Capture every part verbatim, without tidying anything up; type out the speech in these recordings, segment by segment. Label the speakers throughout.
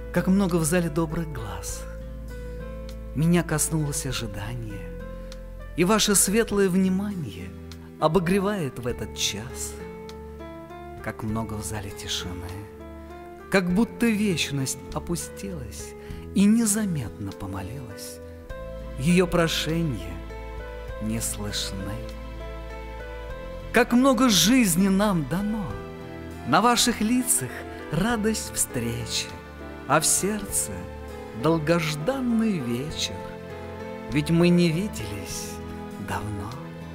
Speaker 1: Как много в зале добрых глаз. Меня коснулось ожидание, и ваше светлое внимание обогревает в этот час. Как много в зале тишины, как будто вечность опустилась и незаметно помолилась. Ее прошения не слышны. Как много жизни нам дано, на ваших лицах радость встречи, а в сердце долгожданный вечер, ведь мы не виделись давно.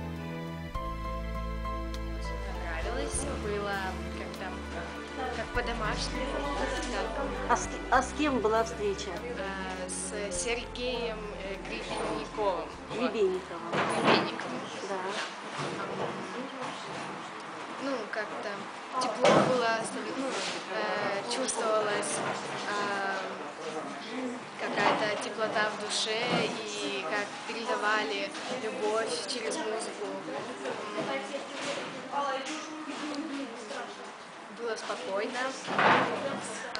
Speaker 2: Понравилось, было как-то как по-домашнему.
Speaker 3: А с, а с кем была встреча?
Speaker 2: А, с Сергеем э, Гребенниковым.
Speaker 3: Гребенниковым.
Speaker 2: Гребенниковым.
Speaker 3: Да.
Speaker 2: Ну, как-то тепло было, ну, э, чувствовалась э, какая-то теплота в душе, и как передавали любовь через музыку. Было спокойно.